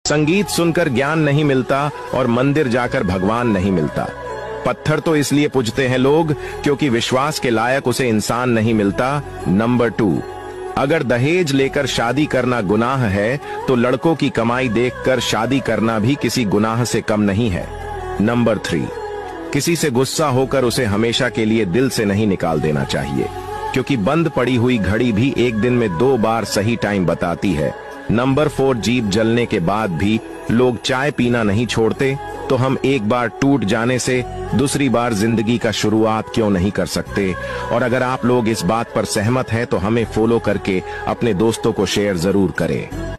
संगीत सुनकर ज्ञान नहीं मिलता और मंदिर जाकर भगवान नहीं मिलता। पत्थर तो इसलिए पूजते हैं लोग क्योंकि विश्वास के लायक उसे इंसान नहीं मिलता। नंबर 2, अगर दहेज लेकर शादी करना गुनाह है तो लड़कों की कमाई देखकर शादी करना भी किसी गुनाह से कम नहीं है। नंबर 3, किसी से गुस्सा होकर उसे हमेशा के लिए दिल से नहीं निकाल देना चाहिए, क्योंकि बंद पड़ी हुई घड़ी भी एक दिन में 2 बार सही टाइम बताती है। नंबर 4, जीभ जलने के बाद भी लोग चाय पीना नहीं छोड़ते, तो हम एक बार टूट जाने से दूसरी बार जिंदगी का शुरुआत क्यों नहीं कर सकते। और अगर आप लोग इस बात पर सहमत हैं तो हमें फॉलो करके अपने दोस्तों को शेयर जरूर करें।